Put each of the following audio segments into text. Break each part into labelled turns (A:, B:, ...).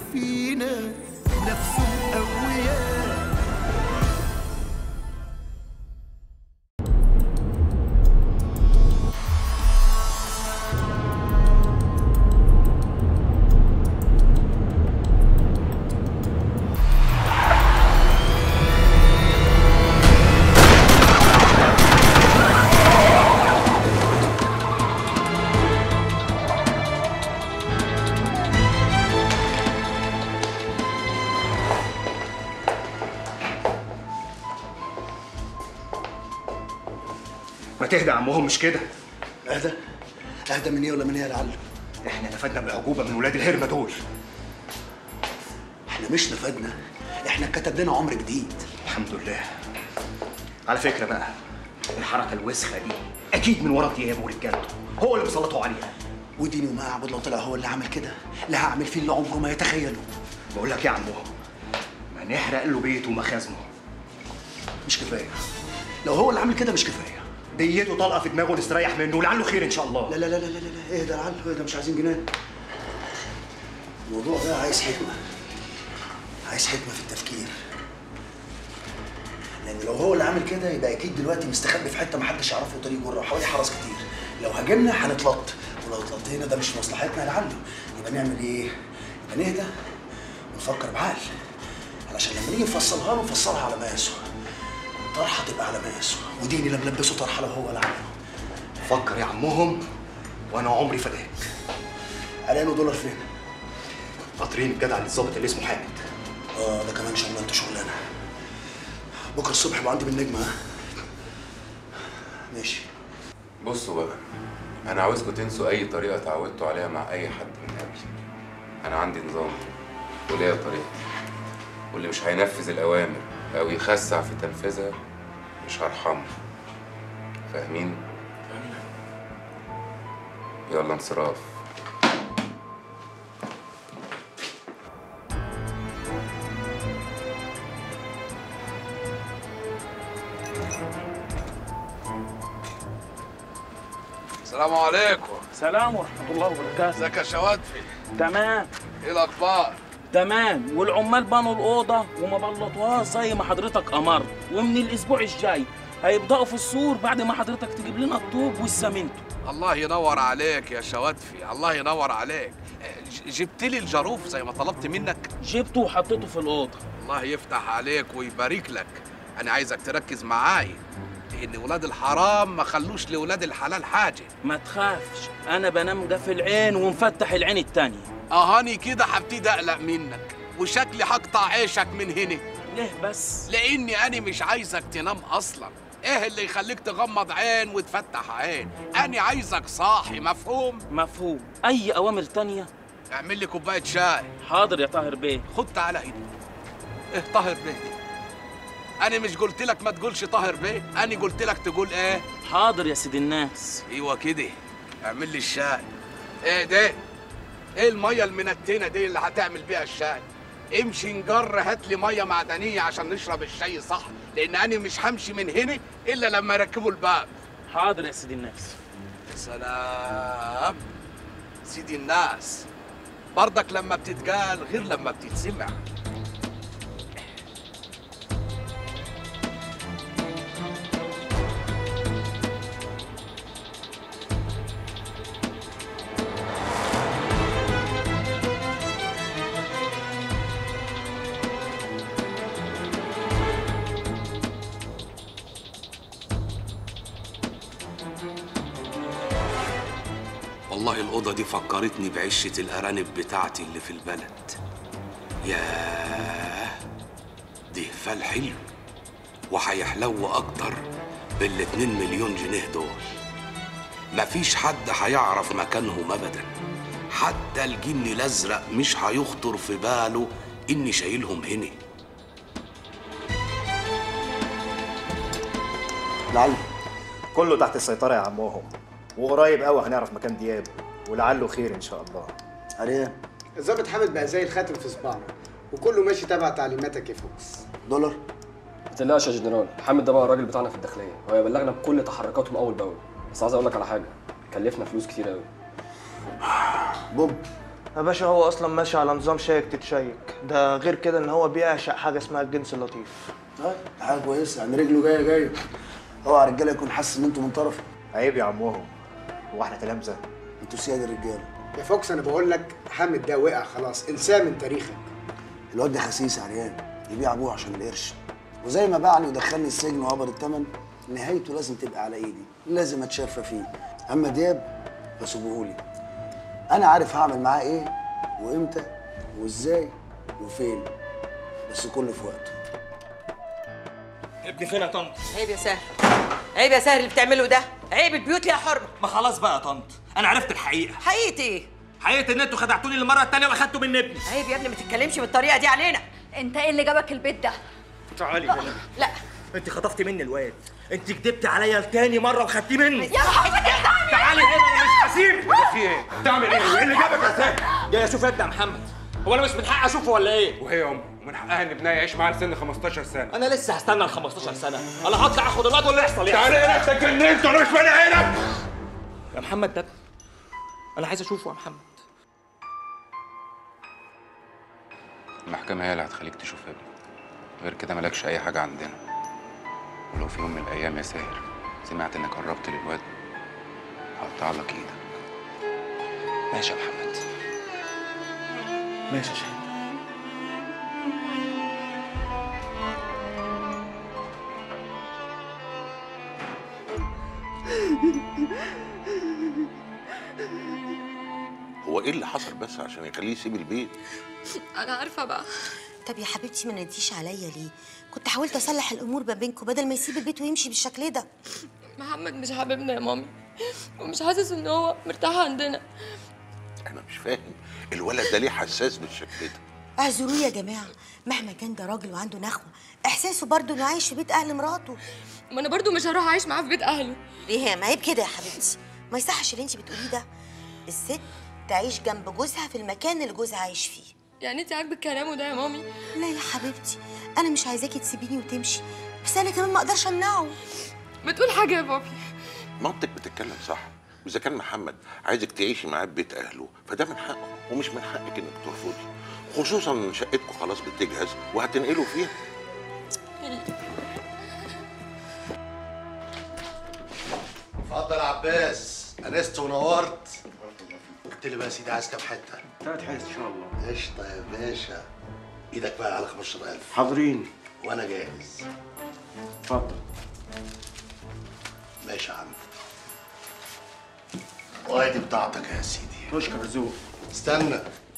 A: فينا نفسهم قوياء.
B: ما تهدى يا عمهم، مش كده.
C: اهدى؟ اهدى من ايه ولا من ايه يا لعله؟
B: احنا نفدنا بعجوبه من ولاد الهرمه دول.
C: احنا مش نفدنا، احنا كتب لنا عمر جديد.
B: الحمد لله. على فكره بقى، الحركه الوسخه دي اكيد من ورا دياب ورجالته، هو اللي بيسلطوا عليها.
C: وديني وما اعبد، لو طلع هو اللي عمل كده لا هعمل فيه اللي عمره ما يتخيله.
B: بقول لك يا عمهم، ما نحرق له بيته ومخازنه.
C: مش كفايه، لو هو اللي عمل كده مش كفايه.
B: ديته طلقه في دماغه نستريح منه ولعله خير ان شاء الله.
C: لا لا لا لا لا لا، اهدى يا لعله اهدى، مش عايزين جنان. الموضوع ده عايز حكمه، عايز حكمه في التفكير. لان لو هو اللي عامل كده يبقى اكيد دلوقتي مستخبي في حته محدش يعرفه طريق جره وحواليه حرس كتير. لو هاجمنا هنتلط، ولو اتلطينا ده مش مصلحتنا لعله. يبقى نعمل ايه؟ يبقى نهدى ونفكر بعقل، علشان لما نيجي نفصلها له نفصلها على مقاسه. طرحه تبقى على مقاسه، وديني لا ملبسه طرحه لو هو اللي عمله.
B: فكر يا عمهم وانا عمري فداك.
C: علينا دولار فين؟
B: قاطرين الجدع للظابط اللي اسمه حامد.
C: ده كمان شغلانته شغلانه. بكره الصبح يبقى عندي بالنجمه. ها ماشي.
D: بصوا بقى، انا عاوزكم تنسوا اي طريقه اتعودتوا عليها مع اي حد من قبل. انا عندي نظام وليا طريقتي، واللي مش هينفذ الاوامر او يخسع في تنفيذها مش هرحمه. فاهمين؟ يلا انصراف.
E: السلام عليكم.
F: سلام ورحمة الله وبركاته.
E: ازيك يا شوادفي؟
F: تمام.
E: ايه الأخبار؟
F: تمام، والعمال بنوا الأوضة وما بلطوهاش زي ما حضرتك أمرت، ومن الأسبوع الجاي هيبدأوا في السور بعد ما حضرتك تجيب لنا الطوب والسمنتو.
E: الله ينور عليك يا شوادفي، الله ينور عليك. جبت لي الجاروف زي ما طلبت منك؟
F: جبته وحطيته في الأوضة.
E: الله يفتح عليك ويبارك لك. أنا عايزك تركز معايا، لأن ولاد الحرام ما خلوش لولاد الحلال حاجة.
F: ما تخافش، أنا بنام قافل عين ومفتح العين التانية.
E: أهاني كده هبتدي أقلق منك، وشكلي هقطع عيشك من هنا.
F: ليه بس؟
E: لأني أنا مش عايزك تنام أصلاً. إيه اللي يخليك تغمض عين وتفتح عين؟ أنا عايزك صاحي، مفهوم؟
F: مفهوم. أي أوامر تانية؟
E: اعمل لي كوباية شاي.
F: حاضر يا طاهر بيه.
E: خد تعالى هنا. إيه طاهر بيه دي؟ أنا مش قلت لك ما تقولش طاهر بيه؟ أنا قلت لك تقول إيه؟
F: حاضر يا سيد الناس.
E: أيوه كده. اعمل لي الشاي. إيه ده؟ إيه المية المنتنة دي اللي هتعمل بيها الشاي؟ امشي نجر هات لي مية معدنية عشان نشرب الشاي صح، لأن أنا مش همشي من هنا إلا لما يركبوا الباب.
F: حاضر يا سيد الناس.
E: يا سلام. سيدي الناس برضك لما بتتقال غير لما بتتسمع. والله الأوضة دي فكرتني بعشة الأرانب بتاعتي اللي في البلد. ياه، دي فال حلو، وهيحلو أكتر بال2 مليون جنيه دول. مفيش حد هيعرف مكانهم أبدا، حتى الجن الأزرق مش هيخطر في باله إني شايلهم هنا.
B: لعله كله تحت السيطرة يا عمهم، وقريب قوي هنعرف مكان دياب، ولعله خير ان شاء الله.
C: عليا
G: الظابط حامد بقى زي الخاتم في صباعنا، وكله ماشي تبع تعليماتك يا فوكس.
C: دولار؟
H: ما تقلقش يا جنرال، حامد ده بقى الراجل بتاعنا في الداخليه، هو يبلغنا بكل تحركاتهم اول باول. بس عايز اقول لك على حاجه، كلفنا فلوس كتير قوي.
C: بوب،
I: يا باشا هو اصلا ماشي على نظام شيك تتشيك، ده غير كده ان هو بيعشق حاجه اسمها الجنس اللطيف.
C: طيب حاجه كويسه، يعني رجله جايه جايه. اوعى الرجاله يكون حاسس ان انتوا من طرفه.
B: عيب يا عموهم، هو احنا تلامذه؟
C: انتوا سياد الرجاله.
G: يا فوكس انا بقول لك حامد ده وقع خلاص، انساه من تاريخك.
C: الواد ده خسيس عريان، يبيع ابوه عشان القرش، وزي ما باعني ودخلني السجن وهبر الثمن، نهايته لازم تبقى على ايدي، لازم اتشفى فيه. اما دياب فسيبهولي، انا عارف هعمل معاه ايه وامتى وازاي وفين، بس كله في وقته.
J: ابني فين يا طنط؟
K: عيب يا سهل، عيب يا سهل اللي بتعمله ده، عيب البيوت ليها حرمه.
J: ما خلاص بقى يا طنط، انا عرفت الحقيقه.
K: حقيقه ايه؟
J: حقيقه ان انتوا خدعتوني المره الثانيه واخدتوا من ابني.
K: عيب يا ابني ما تتكلمش بالطريقه دي علينا.
L: انت ايه اللي جابك البيت ده؟
J: تعالي هنا.
K: لا
J: انت خطفتي مني الواد، انت كدبتي عليا تاني مره وخدتيه مني.
K: يا محمد
J: تعالي هنا انا مش هسيبك. في ايه؟ بتعمل ايه؟ ايه اللي جابك يا سهل؟ جاي اشوف ابني يا محمد، هو انا مش من حقي اشوفه ولا ايه؟
D: وهي امه ومن حقها ان ابنها يعيش معاها لسن 15 سنه.
J: انا لسه هستنى ال 15 سنه، انا هطلع اخد الواد واللي يحصل يعني.
D: تعالى هنا انت اتجننت وانا مش مانع هنا.
J: يا محمد ده انا عايز اشوفه يا محمد.
D: المحكمه هي اللي هتخليك تشوف ابنك، غير كده مالكش اي حاجه عندنا. ولو في يوم من الايام يا ساهر سمعت انك قربت للواد هقطع لك ايدك.
J: ماشي يا محمد، ماشي يا شاهين.
M: هو ايه اللي حصل بس عشان يخليه يسيب البيت؟
N: انا عارفه بقى.
O: طب يا حبيبتي ما نديش عليا ليه؟ كنت حاولت اصلح الامور ما بينكم بدل ما يسيب البيت ويمشي بالشكل ده.
N: محمد مش حاببنا يا مامي، ومش حاسس ان هو مرتاح عندنا.
M: انا مش فاهم الولد ده ليه حساس بالشكل ده؟
O: اعذروه يا جماعه، مهما كان ده راجل وعنده نخوه، احساسه برضه انه عايش في بيت اهل مراته.
N: ما انا برضه مش هروح اعيش معاه في بيت اهله.
O: ليه؟ ما عيب كده يا حبيبتي، ما يصحش اللي انت بتقوليه ده. الست تعيش جنب جوزها في المكان اللي جوزها عايش فيه.
N: يعني انت عاجبك كلامه ده يا مامي؟
O: لا يا حبيبتي، انا مش عايزاكي تسيبيني وتمشي، بس انا كمان ما اقدرش امنعه.
N: بتقول حاجه يا بابي.
M: مامتك بتتكلم صح، واذا كان محمد عايزك تعيشي معاه في بيت اهله فده من حقه، ومش من حقك انك ترفضي، خصوصا ان شقتكم خلاص بتجهز وهتنقلوا فيها.
P: اتفضل يا عباس، انست ونورت. قلت لي بقى يا سيدي عايز كام حته؟
Q: 3 حتت ان شاء الله.
P: قشطه يا باشا. ايدك بقى على 15000.
Q: حاضرين.
P: وانا جاهز.
Q: اتفضل.
P: ماشي يا عم. وادي بتاعتك يا سيدي.
Q: اشكر ذوق.
P: استنى.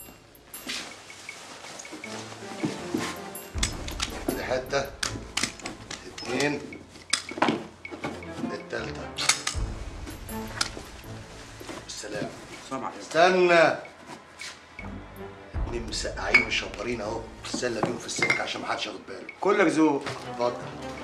P: ادي حته، 2، التالتة. بالسلامة. استنى. 2 مسقعين مشبرين اهو، تتسلى بيهم في السكة عشان محدش ياخد باله.
Q: كلك ذوق.
P: اتفضل.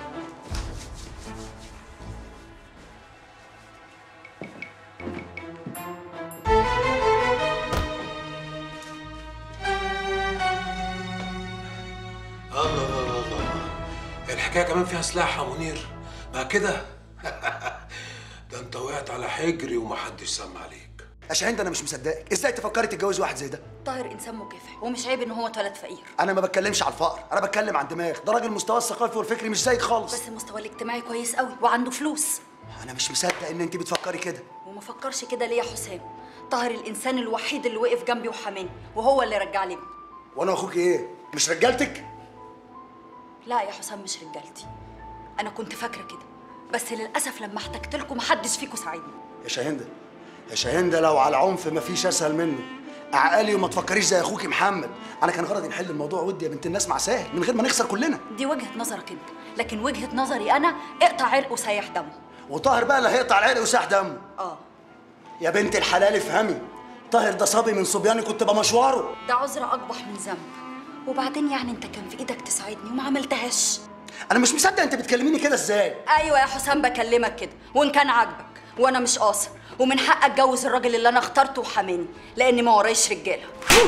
E: الحكايه كمان فيها سلاح يا منير بقى كده. ده انت وقعت على حجري ومحدش سمع عليك.
C: يا شاهين ده انا مش مصدقك، ازاي تفكري تتجوزي واحد زي ده؟
L: طاهر انسان مكافح ومش عيب ان هو اتولد فقير.
C: انا ما بتكلمش على الفقر، انا بتكلم عن دماغ، ده راجل مستواه الثقافي والفكري مش زيك خالص.
L: بس المستوى الاجتماعي كويس قوي وعنده فلوس.
C: انا مش مصدق ان انت بتفكري كده.
L: وما فكرش كده ليه يا حسام؟ طاهر الانسان الوحيد اللي وقف جنبي وحماني، وهو اللي رجع لي ابني.
C: وانا واخوك ايه؟ مش رجالتك؟
L: لا يا حسام مش رجالتي، انا كنت فاكره كده، بس للاسف لما احتجت لكم محدش فيكم ساعدني.
C: يا شاهين ده، يا شاهين ده لو على العنف مفيش اسهل منه. اعقلي وما تفكريش زي اخوكي محمد. انا كان غرضي نحل الموضوع ودي يا بنت الناس مع ساهر من غير ما نخسر كلنا.
L: دي وجهه نظرك انت، لكن وجهه نظري انا اقطع عرق وسيح دمه.
C: وطاهر بقى اللي هيقطع العرق وساح دمه.
L: اه
C: يا بنت الحلال افهمي، طاهر ده صبي من صبياني كنت بمشواره.
L: ده عذر اقبح من ذنب، وبعدين يعني انت كان في ايدك تساعدني وما عملتهاش.
C: انا مش مصدق انت بتكلميني كده ازاي؟
L: ايوه يا حسام بكلمك كده، وان كان عاجبك وانا مش قاصر، ومن حق اتجوز الراجل اللي انا اخترته وحاماني، لاني ما ورايش رجاله.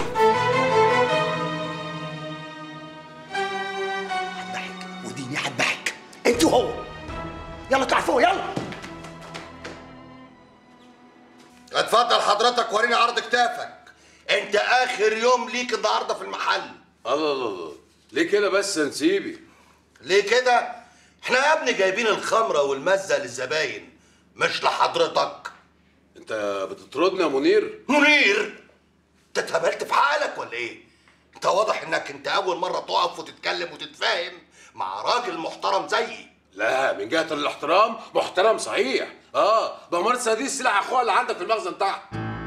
C: هتضحك وديني هتضحك انت وهو. يلا اطلع فوق يلا.
P: اتفضل حضرتك وريني عرض كتافك. انت اخر يوم ليك النهارده في المحل.
E: الله الله الله، ليه كده بس يا نسيبي؟
P: ليه كده؟ احنا يا ابني جايبين الخمره والمزه للزباين مش لحضرتك.
E: انت بتطردني يا منير؟
P: منير؟ انت اتهبلت في حالك ولا ايه؟ انت واضح انك انت اول مره تقف وتتكلم وتتفاهم مع راجل محترم زيي.
E: لا، من جهه الاحترام محترم صحيح. بمارسه دي السلاح اخويا اللي عندك في المخزن تحت.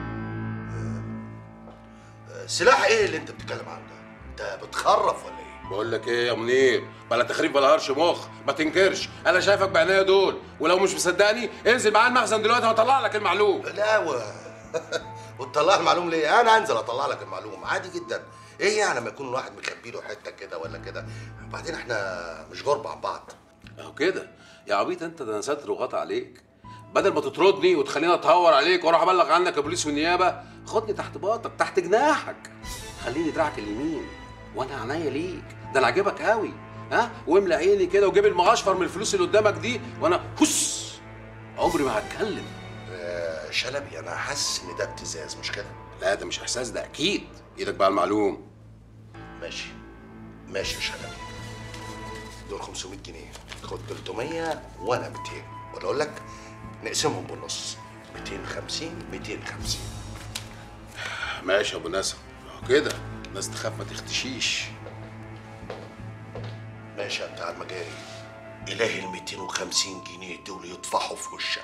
P: سلاح ايه اللي انت بتتكلم عنه ده؟ انت بتخرف ولا ايه؟
E: بقول لك ايه يا منير، بلا تخريب بلا هرش مخ، ما تنكرش، انا شايفك بعينيا دول، ولو مش مصدقني انزل معايا المخزن دلوقتي وهطلع لك المعلوم.
P: لا وتطلع المعلوم ليه؟ انا انزل اطلع لك المعلوم عادي جدا. ايه يعني لما يكون الواحد مخبي له حته كده ولا كده؟ وبعدين احنا مش غرب عن بعض.
E: اهو كده يا عبيط انت، ده انا ساتر وغطى عليك. بدل ما تطردني وتخليني اتهور عليك واروح ابلغ عنك البوليس والنيابه، خدني تحت باطك تحت جناحك، خليني دراعك اليمين وانا عينيا ليك. ده انا عاجبك قوي، واملى عيني كده وجيب المغشفر من الفلوس اللي قدامك دي، وانا عمري ما هتكلم.
P: شلبي انا حاسس ان ده ابتزاز مش كده؟
E: لا ده مش احساس، ده اكيد. ايدك بقى المعلوم.
P: ماشي يا شلبي، دول 500 جنيه، خد 300 وانا 200، ولا اقول لك نقسمهم بالنص، 250 250.
E: ماشي يا ابو نسب، كده الناس تخاف ما تختشيش.
P: ماشي يا بتاع المجاري، الهي ال 250 جنيه دول يطفحوا في وشك.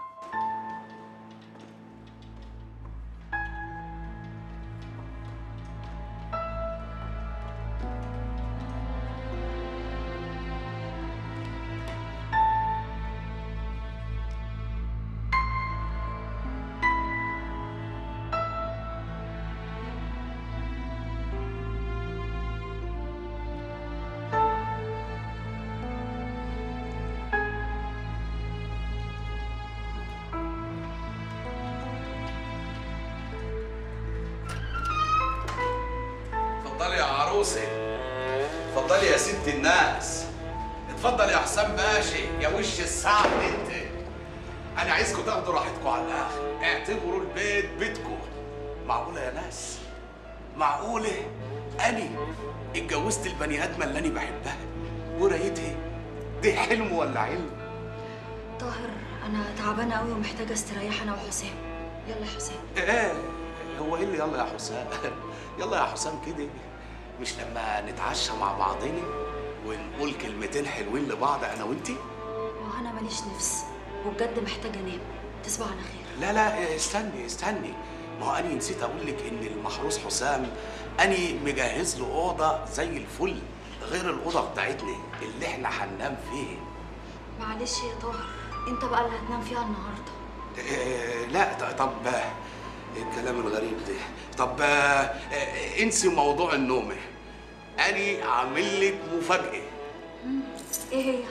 R: اتفضلي يا عروسي، اتفضلي يا ست الناس، اتفضل يا حسام باشا يا وش السعد انت. انا عايزكم تاخدوا راحتكم على الاخر، اعتبروا البيت بيتكم. معقوله يا ناس؟ معقوله اني اتجوزت البني ادمه اللي انا بحبها ورايتها؟ دي حلم ولا علم؟
L: طاهر انا تعبانه قوي ومحتاجه استريح انا وحسام. يلا يا حسام.
R: ايه هو ايه اللي يلا يا حسام؟ يلا يا حسام كده، مش لما نتعشى مع بعضنا ونقول كلمتين حلوين لبعض انا وانتي؟
L: ما انا ماليش نفس وبجد محتاجه انام. تصبح على خير.
R: لا استني، ما هو اني نسيت اقول لك ان المحروس حسام اني مجهز له اوضه زي الفل غير الاوضه بتاعتنا اللي احنا هننام فيها.
L: معلش يا طاهر، انت بقى اللي هتنام فيها النهارده.
R: لا طب الكلام الغريب ده. طب انسي موضوع النوم، اني عامل لك مفاجاه.
L: ايه هي؟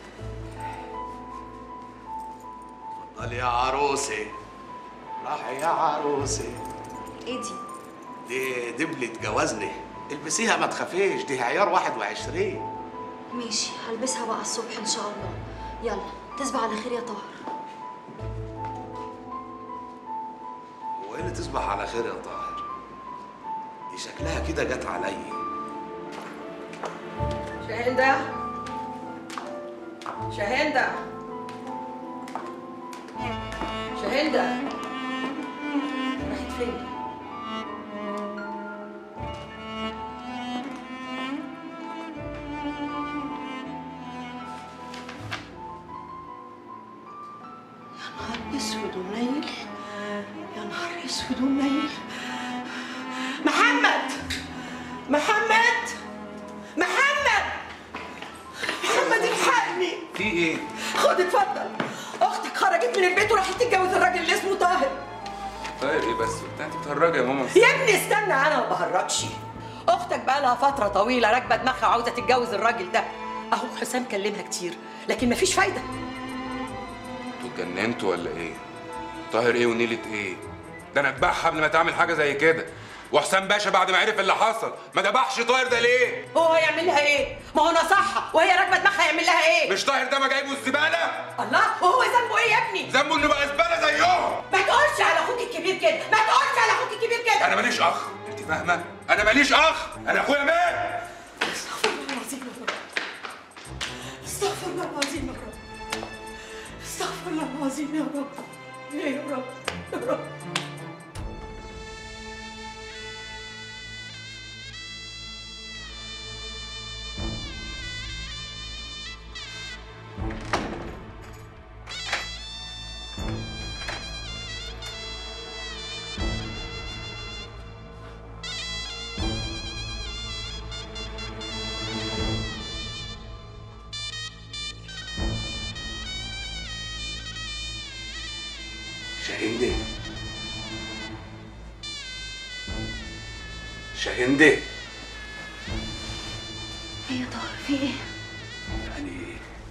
R: اتفضلي يا عروسي، راح يا عروسي.
L: ايه دي؟
R: دي دبلة جوازنا، البسيها ما تخافيش، دي عيار 21.
L: ماشي هلبسها بقى الصبح ان شاء الله. يلا تصبح على خير يا طاهر.
R: هو ايه اللي تصبح على خير يا طاهر؟ دي شكلها كده جت عليا.
K: شاهندة شاهندة شاهندة، راحت فين؟
S: اسود ونيل، يا نهار اسود ونيل. محمد الحقني.
R: في ايه؟
S: خد اتفضل، اختك خرجت من البيت وراحت تتجوز الراجل اللي اسمه طاهر.
D: طاهر ايه بس؟ انت بتهرجي يا ماما؟
S: يا ابني استنى، انا ما بهرجش. اختك بقى لها فتره طويله راكبه دماغها وعاوزه تتجوز الراجل ده. اهو حسام كلمها كتير لكن مفيش فايده.
D: انتوا اتجننتوا ولا ايه؟ طاهر ايه ونيلة ايه؟ ده انا اذبحها قبل ما تعمل حاجه زي كده. وحسام باشا بعد ما عرف اللي حصل ما ذبحش طاهر ده ليه؟
S: هو هيعمل لها ايه؟ ما هو نصحها وهي راكبه دماغها، هيعمل لها ايه؟
D: مش طاهر ده ما جايبه الزباله؟
S: الله، وهو ذنبه ايه يا ابني؟
D: ذنبه انه بقى زباله زيهم.
S: ما تقولش على اخوك الكبير كده، ما تقولش على اخوك الكبير كده.
D: انا ماليش اخ، انت
E: فاهمه؟ انا ماليش اخ، انا اخويا مات.
S: استغفر الله العظيم يا رب. استغفر الله العظيم يا رب. استغفر الله العظيم يا رب. ايه يا رب يا رب.
E: شاهندي شاهندي
L: ايه يا طاهر في ايه؟
E: يعني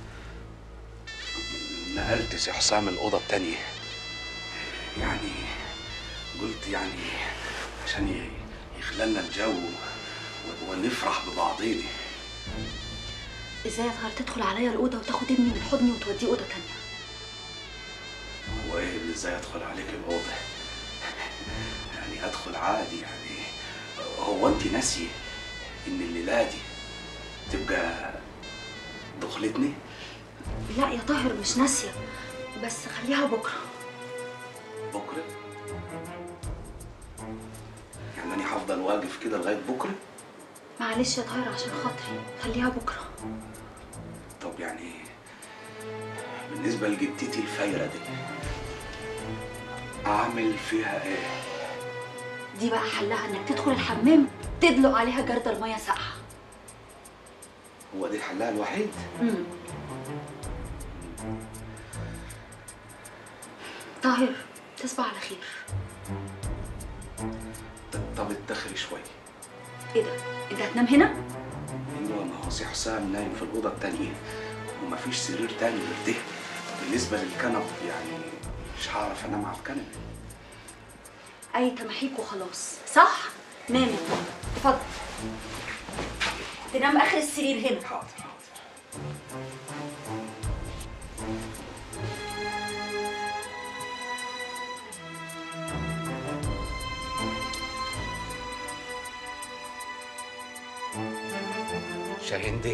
E: نقلت سي حسام الأوضة التانية، يعني قلت يعني عشان يخللنا الجو ونفرح ببعضينا.
L: ازاي يا طاهر تدخل عليا الاوضه وتاخد ابني من حضني وتوديه اوضه تانيه؟
E: هو ايه اللي ازاي ادخل عليك الأوضة؟ يعني ادخل عادي يعني. هو انت ناسية ان الليلة دي تبقى دخلتني؟
L: لا يا طاهر مش ناسيه، بس خليها بكره.
E: بكرة؟ يعني أنا هفضل واقف كده لغاية بكرة؟
L: معلش يا طاهر عشان خاطري خليها بكره.
E: طب يعني بالنسبة لجدتي الفايرة دي أعمل فيها إيه؟
L: دي بقى حلها انك تدخل الحمام تدلق عليها جردل ميه ساقعه.
E: هو دي حلها الوحيد؟
L: طاهر تصبح على خير.
E: طب اتدخلي شوية.
L: ايه ده؟ انت هتنام هنا؟
E: ايوه ما هو سي حسام نايم في الأوضة التانية ومفيش سرير تاني غير ده. بالنسبة للكنب يعني مش هعرف أنام على الكنبة.
L: اي تمحيك وخلاص صح؟ نامي اتفضل. تنام اخر السرير هنا.
E: حاضر. شاهندي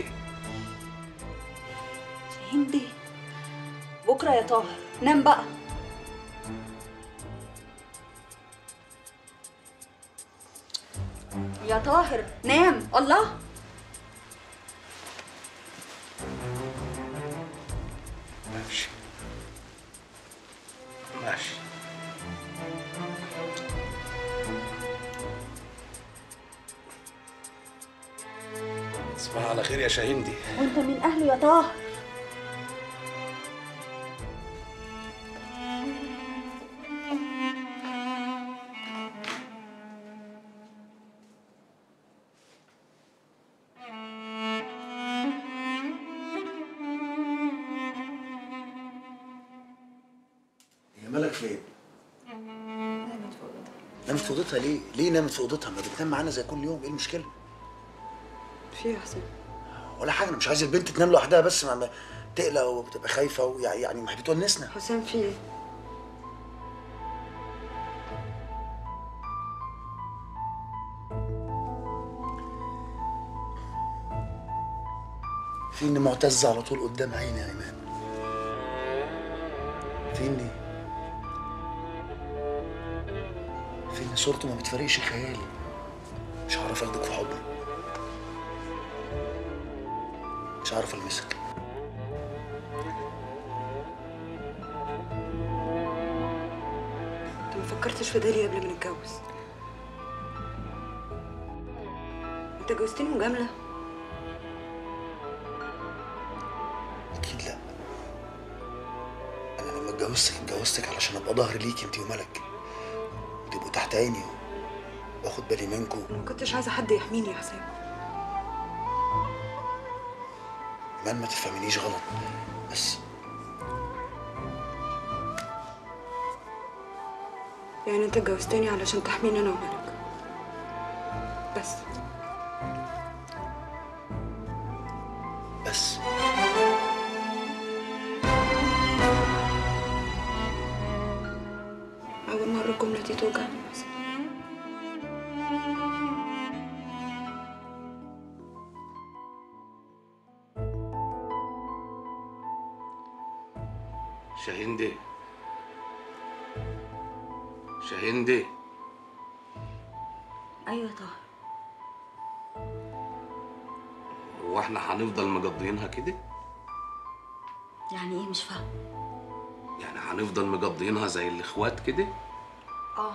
L: شاهندي بكره يا طاهر نام بقى. يا طاهر نام. الله
E: ماشي ماشي. تصبح على خير يا شاهندي.
L: وانت من اهله يا طاهر.
C: هي مالك فين؟ نامت في اوضتها ليه؟ ليه نامت في اوضتها؟ ما بتنام معانا زي كل يوم، ايه المشكلة؟
S: في يا حسين؟
C: ولا حاجة، أنا مش عايز البنت تنام لوحدها بس ما تقلق وبتبقى خايفة ويعني ما هي بتونسنا.
S: حسام في ايه؟
C: في إن معتز على طول قدام عيني يا إيمان. في إن صورته ما بتفارقش خيالي. مش هعرف اخدك في حضني، مش هعرف المسك.
S: انت ما فكرتش في ده ليه قبل ما نتجوز؟ انت جوزتني مجامله؟
C: اكيد لا. انا لما اتجوزتك علشان ابقى ظهر ليك انت وملك، وتبقوا تحت عيني واخد بالي منكم.
S: ما كنتش عايزه حد يحميني يا حسام.
C: ايمان ما تفهمينيش غلط، بس
S: يعني انت اتجوزتني علشان تحميني انا وملك بس؟ أول مرة الجملة دي توجعني مثلا.
E: شاهندي شاهندي.
L: ايوه طه.
E: هو احنا هنفضل مقضيينها كده؟
L: يعني ايه؟ مش فاهم.
E: يعني هنفضل مقضيينها زي الاخوات كده؟
L: اه.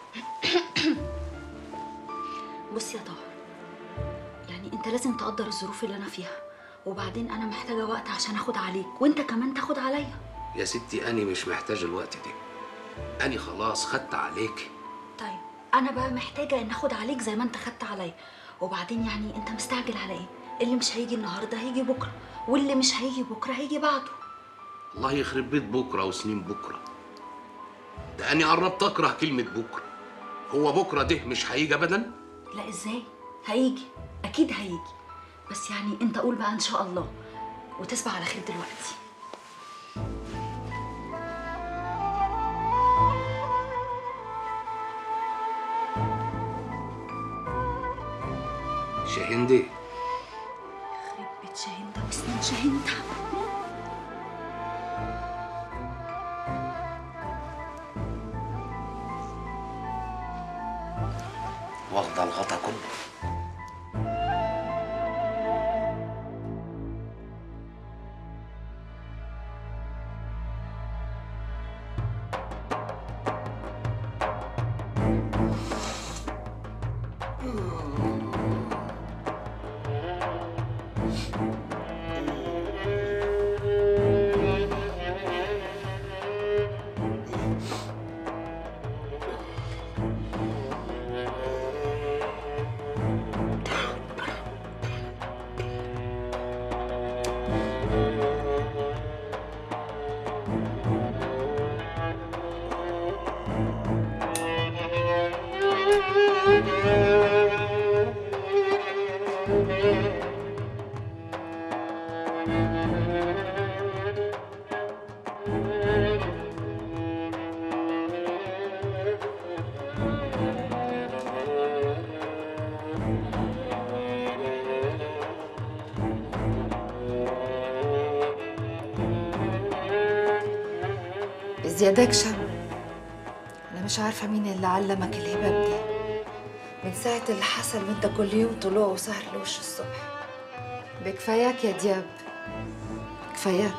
L: بص يا طاهر، يعني انت لازم تقدر الظروف اللي انا فيها، وبعدين انا محتاجه وقت عشان اخد عليك وانت كمان تاخد عليا.
E: يا ستي أنا مش محتاج الوقت ده، أنا خلاص خدت عليك.
L: طيب انا بقى محتاجه ان اخد عليك زي ما انت خدت عليا، وبعدين يعني انت مستعجل على ايه؟ اللي مش هيجي النهارده هيجي بكره، واللي مش هيجي بكره هيجي بعده.
E: الله يخرب بيت بكرة وسنين بكرة. ده أنا قربت أكره كلمة بكرة. هو بكرة ده مش هيجي أبدا؟
L: لا ازاي؟ هيجي، اكيد هيجي، بس يعني انت قول بقى ان شاء الله وتصبح على خير دلوقتي.
E: شاهندي.
L: يخرب بيت شاهندة وسنين شاهندة.
E: واخدة الغطا كله.
N: زيادك شم. أنا مش عارفة مين اللي علمك الهباب دي. من ساعة اللي حصل وأنت كل يوم طلوع وسهر لوش الصبح. بكفاياك يا دياب، كفاياك.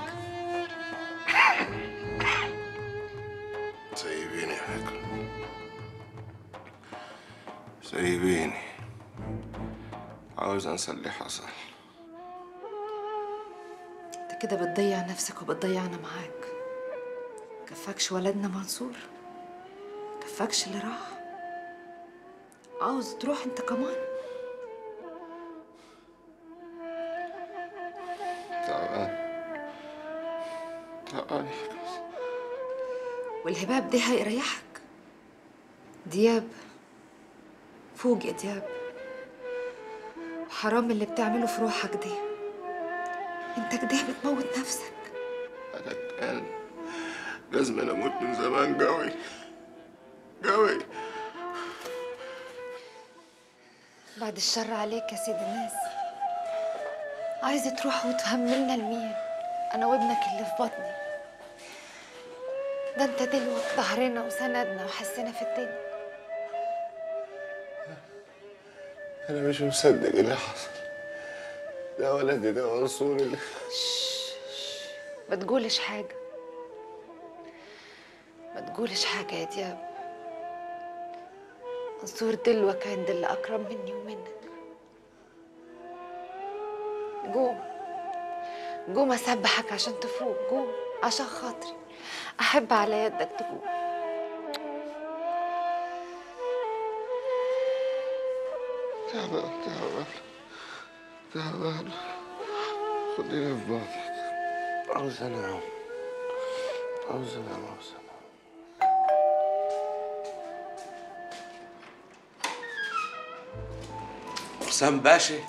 M: سيبيني يا حكم، سيبيني. عاوز انسى اللي حصل.
N: أنت كده بتضيع نفسك وبتضيعنا معاك. كفاكش ولدنا منصور؟ كفاكش اللي راح؟ عاوز تروح انت كمان؟
M: تعبان
N: والهباب ده هيريحك؟ دياب فوق يا دياب، حرام اللي بتعمله في روحك ده. انت كده بتموت نفسك.
M: انا كان لازم اموت من زمان قوي قوي.
N: بعد الشر عليك يا سيد الناس. عايزة تروح وتهملنا لمين؟ أنا وابنك اللي في بطني. ده أنت دلوقتي ظهرنا وسندنا وحسنا في الدنيا.
M: انا مش مصدق اللي حصل. ده ولدي ده منصور اللي
N: ما تقولش حاجة، ما تقولش حاجة يا دياب. منصور دلوك عند اللي أقرب مني ومنك. قوم قوم أسبحك عشان تفوق. قوم عشان خاطري، أحب على يدك تقوم.
M: تعبان تعبان تعبان. خديني في بعضك. عاوز انام، عاوز انام، عاوز انام.
E: حسام باشا،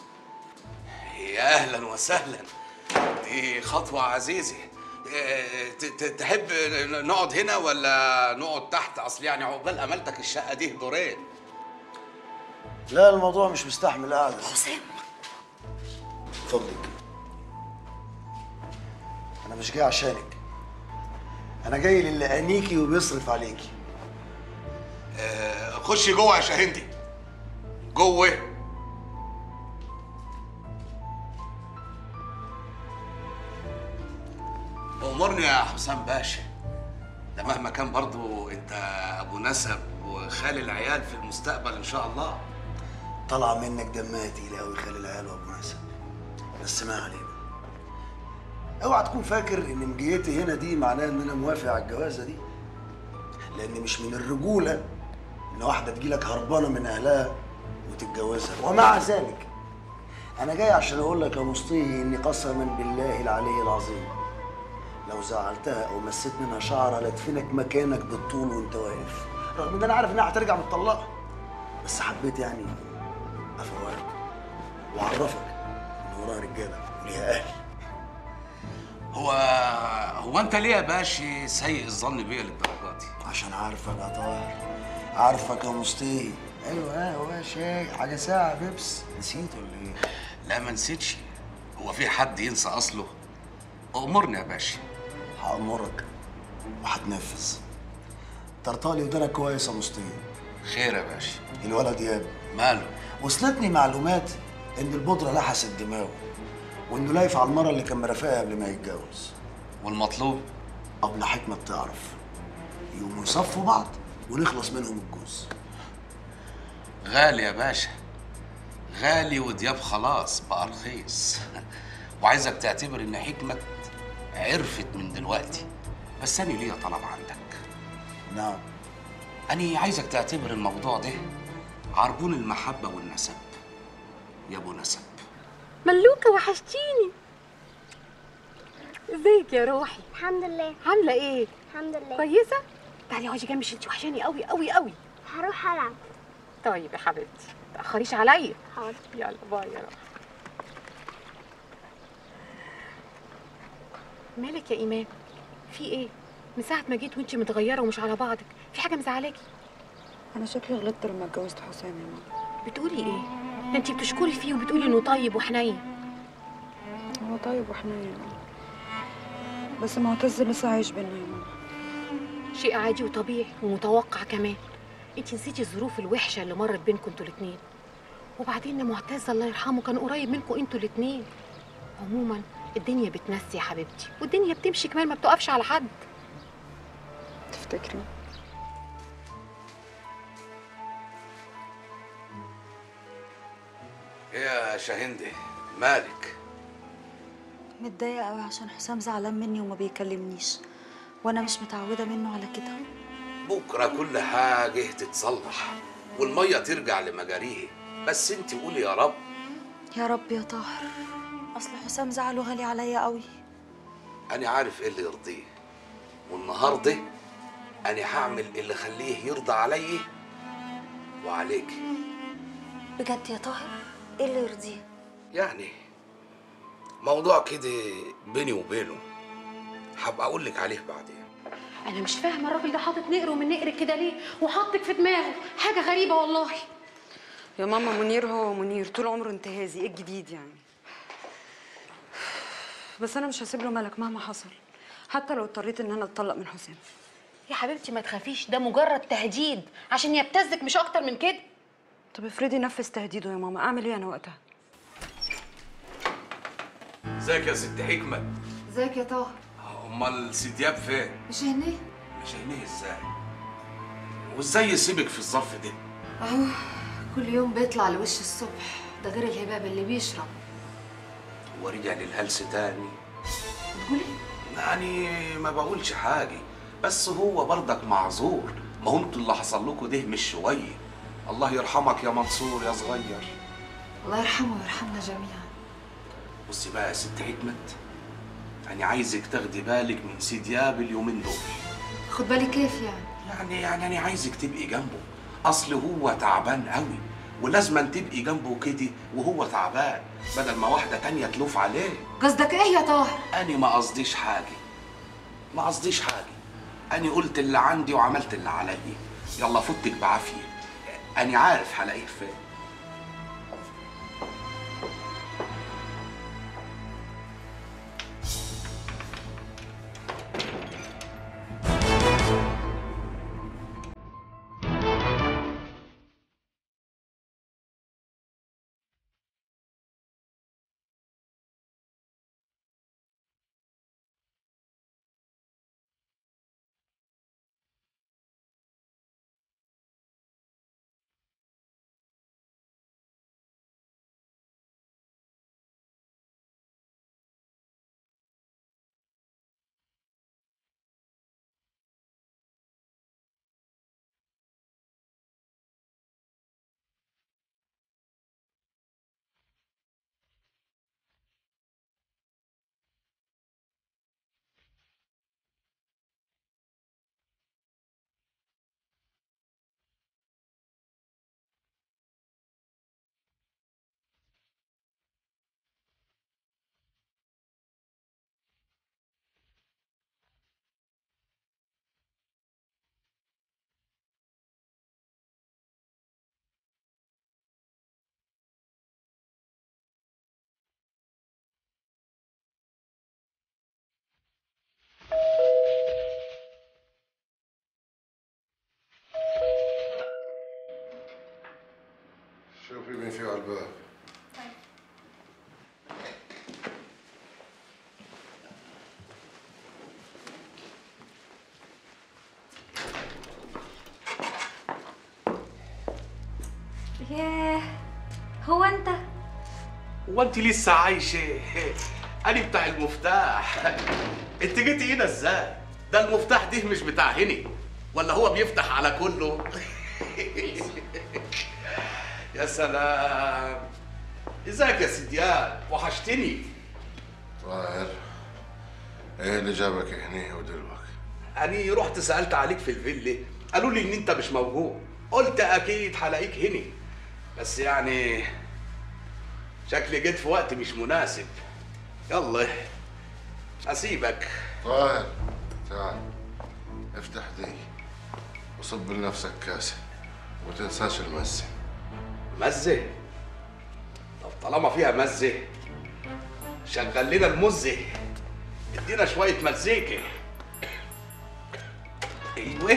E: يا اهلا وسهلا. دي خطوه عزيزه. تحب نقعد هنا ولا نقعد تحت؟ اصل يعني عقبال امالتك الشقه دي دورين.
C: لا الموضوع مش مستحمل قاعدة.
L: حسام
C: فضلك، أنا مش جاي عشانك، انا جاي للي انيكي وبيصرف عليكي.
R: خشي جوه يا شاهندي، جوه. امرني يا حسام باشا. ده مهما كان برضو انت ابو نسب وخال العيال في المستقبل ان شاء الله.
C: طلع منك دمها تقيله قوي خالي العيال وابو نسب، بس ما علينا. اوعى تكون فاكر ان مجيتي هنا دي معناها ان انا موافق على الجوازه دي، لان مش من الرجوله ان واحده تجيلك هربانه من اهلها وتتجوزها. ومع ذلك انا جاي عشان اقول لك يا مصطفى اني قسما بالله العلي العظيم لو زعلتها او مسيت منها شعرها لادفنك مكانك بالطول وانت واقف، رغم ان انا عارف انها هترجع متطلقه، بس حبيت يعني افوقك واعرفك ان وراها رجاله وليها اهل.
R: هو انت ليه يا باشا سيء الظن بيا للدرجه دي؟
C: عشان عارفك يا طاهر، عارفك يا مصطفى. ايوه هو شاي حاجه ساعه بيبس، نسيت ولا ايه؟
R: لا ما نسيتش. هو في حد ينسى اصله؟ امرني يا باشا.
C: هامرك وهتنفذ. طرطالي ودانك كويس يا مصطفى.
R: خير يا باشا.
C: الولد ياب
R: ماله؟
C: وصلتني معلومات ان البودره لحست دماغه، وانه لايف على المره اللي كان مرافقها قبل ما يتجوز.
R: والمطلوب؟
C: قبل حكمه تعرف يقوموا يصفوا بعض ونخلص منهم الجوز.
R: غالي يا باشا، غالي ودياب خلاص بقى رخيص. وعايزك تعتبر ان حكمة عرفت من دلوقتي، بس انا ليا طلب عندك.
C: نعم.
R: انا عايزك تعتبر الموضوع ده عربون المحبة والنسب يا ابو نسب.
T: ملوكة وحشتيني. ازيك يا روحي؟
U: الحمد لله.
T: عاملة ايه؟
U: الحمد لله.
T: كويسة؟ تعالي اقعدي جنبي عشان انتي وحشاني قوي قوي قوي.
U: هروح العب.
T: طيب يا حبيبتي، ما تأخريش عليا.
U: حاضر.
T: يلا باي يا روحي. مالك يا ايمان؟ في ايه؟ من ساعة ما جيت وانتي متغيرة ومش على بعضك، في حاجة مزعلاكي؟
V: أنا شكلي غلطت لما اتجوزت حسام يا ماما.
T: بتقولي ايه؟ ده انتي بتشكري فيه وبتقولي انه طيب وحنين.
V: هو طيب وحنين بس معتز لسه عايش بينا يا ماما.
T: شيء عادي وطبيعي ومتوقع كمان. انتي نسيتي الظروف الوحشة اللي مرت بينكم انتوا الاتنين. وبعدين معتز الله يرحمه كان قريب منكم انتوا الاتنين. عموما الدنيا بتنسي يا حبيبتي، والدنيا بتمشي كمان ما بتقفش على حد.
V: تفتكري؟
R: ايه يا شاهندي مالك؟
L: متضايقة قوي عشان حسام زعلان مني وما بيكلمنيش، وانا مش متعودة منه على كده.
R: بكره كل حاجه تتصلح والميه ترجع لمجاريها، بس انت قولي يا رب.
L: يا رب يا طاهر، اصل حسام زعله غالي عليا قوي.
R: انا عارف ايه اللي يرضيه، والنهارده انا هعمل اللي يخليه يرضى عليا وعليكي.
L: بجد يا طاهر؟ ايه اللي يرضيه؟
R: يعني موضوع كده بيني وبينه، هبقى اقول لك عليه بعدين.
T: انا مش فاهمه الراجل ده حاطط نقر ومن نقر كده ليه، وحاطك في دماغه حاجه غريبه والله.
V: يا ماما منير هو منير طول عمره انتهازي، ايه الجديد يعني؟ بس انا مش هسيب له ملك مهما حصل، حتى لو اضطريت ان انا اتطلق من حسام.
T: يا حبيبتي ما تخافيش، ده مجرد تهديد عشان يبتزك مش اكتر من كده.
V: طب افرضي نفذ تهديده يا ماما، اعمل ايه انا وقتها؟
R: ازيك يا ست حكمة؟
N: ازيك يا طاهر؟
R: امال سي دياب فين؟
N: مش هنيه؟
R: مش عينيه ازاي؟ وازاي يسيبك في الظرف ده؟
N: اهو كل يوم بيطلع لوش الصبح، ده غير الهباب اللي بيشرب.
R: ورجع للهلس تاني.
N: بتقولي؟
R: يعني ما بقولش حاجة، بس هو برضك معذور، ما هو انتوا اللي حصل لكم ده مش شوية. الله يرحمك يا منصور يا صغير.
N: الله يرحمه ويرحمنا جميعا.
R: بصي بقى يا ست حكمة، أنا عايزك تاخدي بالك من سي دياب اليومين دول.
N: خد بالي كيف يعني؟
R: يعني أنا عايزك تبقي جنبه، أصل هو تعبان قوي، ولازما تبقي جنبه كده وهو تعبان، بدل ما واحدة تانية تلوف عليه.
N: قصدك إيه يا طاهر؟
R: أنا ما قصديش حاجة، ما قصديش حاجة، أنا قلت اللي عندي وعملت اللي عليا، يلا فوتك بعافية، أنا عارف هلاقيه فين.
M: استني فيه على الباب.
L: ياه، هو انت؟
R: هو انت لسه عايشه؟ انا بتاع المفتاح. انت جيتي هنا ازاي؟ ده المفتاح ده مش بتاع هنا، ولا هو بيفتح على كله؟ يا سلام، ازيك يا سيديان؟ وحشتني.
M: طاهر، ايه اللي جابك هنا ودلوقتي؟
R: أنا رحت سألت عليك في الفيلا، قالوا لي إن أنت مش موجود، قلت أكيد هلاقيك هنا، بس يعني شكلي جيت في وقت مش مناسب. يلا أسيبك.
M: طاهر تعال، افتح دي وصب لنفسك كاسة وما تنساش المزة.
R: مزة؟ طب طالما فيها مزة شغل لنا المزة، ادينا شوية مزيكا. ايوه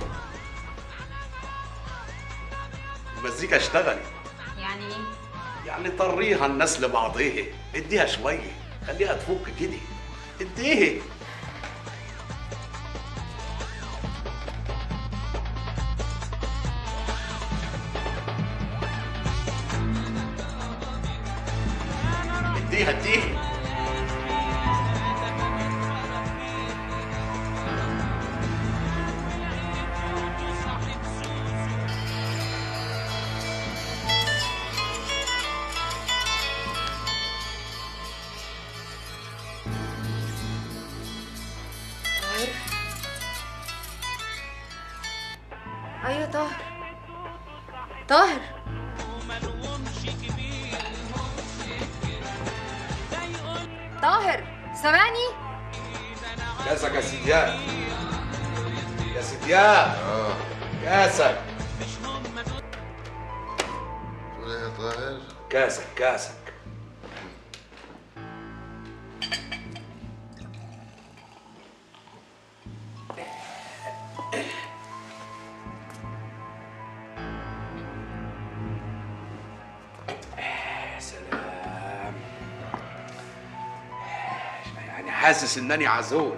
R: المزيكا اشتغلت.
L: يعني ايه؟
R: يعني طريها الناس لبعضيها، اديها شويه، خليها تفك كده، اديها. اديها.
N: ايوه طاهر. طاهر طاهر سامعني؟
R: كاسك يا سيديان، يا سيديان. كاسك.
M: تقول ايه يا طاهر؟
R: كاسك. حاسس انني عزول.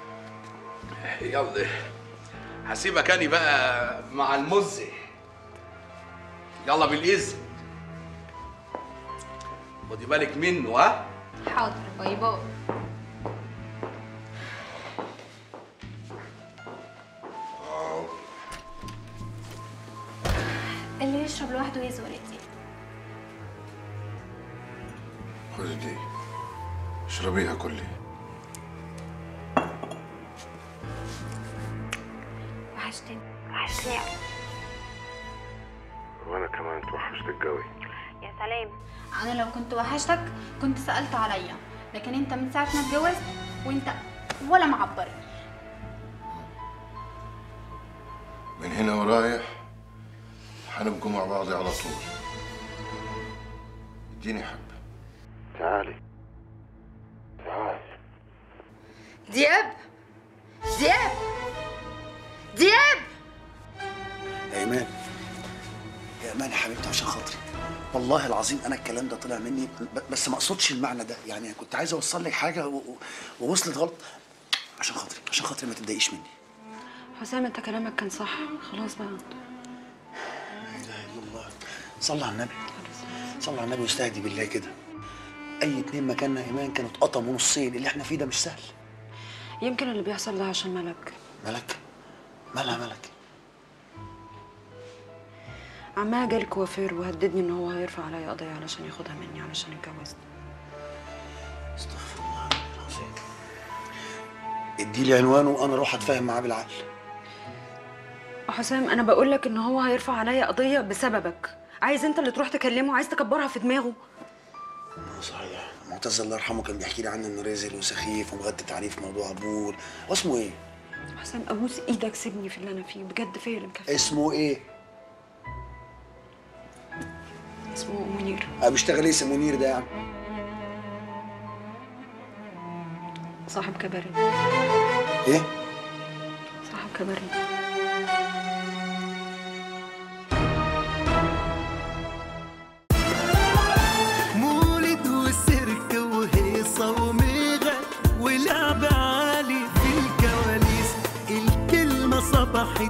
R: يلا هسيبك اني بقى مع المزة. يلا بالاذن، خدي بالك منه. ها
L: حاضر، باي باي. اللي يشرب لوحده يزور دي.
M: خذي دي اشربيها كلها.
L: وحشتني.
M: وانا كمان توحشتك قوي.
L: يا سلام، انا لو كنت وحشتك كنت سألت عليا، لكن انت من ساعة ما اتجوزت وانت ولا معبر.
M: من هنا ورايح حنبقوا مع بعض على طول. اديني حبة. تعالي.
N: دياب
C: يا ايمان، يا ايمان يا حبيبتي، عشان خاطري والله العظيم انا الكلام ده طلع مني، بس ما اقصدش المعنى ده، يعني كنت عايز اوصل لك حاجه ووصلت غلط. عشان خاطري ما تتضايقيش مني.
V: حسام انت كلامك كان صح، خلاص بقى.
C: لا اله الا الله. صلى على النبي، صلى على النبي واستهدي بالله كده. اي اتنين مكاننا ايمان كانوا اتقطموا نصين، اللي احنا فيه ده مش سهل.
V: يمكن اللي بيحصل ده عشان ملك.
C: مالها ملك؟
V: عمها جالي كوافير وهددني ان هو هيرفع عليا قضيه علشان ياخدها مني علشان اتجوزت.
C: استغفر الله العظيم. اديلي عنوانه وانا اروح اتفاهم معاه بالعقل.
V: حسام انا بقول لك ان هو هيرفع عليا قضيه بسببك، عايز انت اللي تروح تكلمه، عايز تكبرها في دماغه.
C: صحيح، معتز الله يرحمه كان بيحكي لي عنه انه رزل وسخيف ومغطي عليه في موضوع ابوه. واسمه ايه؟
V: حسام ابوس ايدك سيبني في اللي انا فيه، بجد فعلا كفايه.
C: اسمه ايه؟
V: اسمه منير.
C: بيشتغل ايه اسمه منير ده يعني؟
V: صاحب كباريه.
C: ايه؟
V: صاحب كباريه.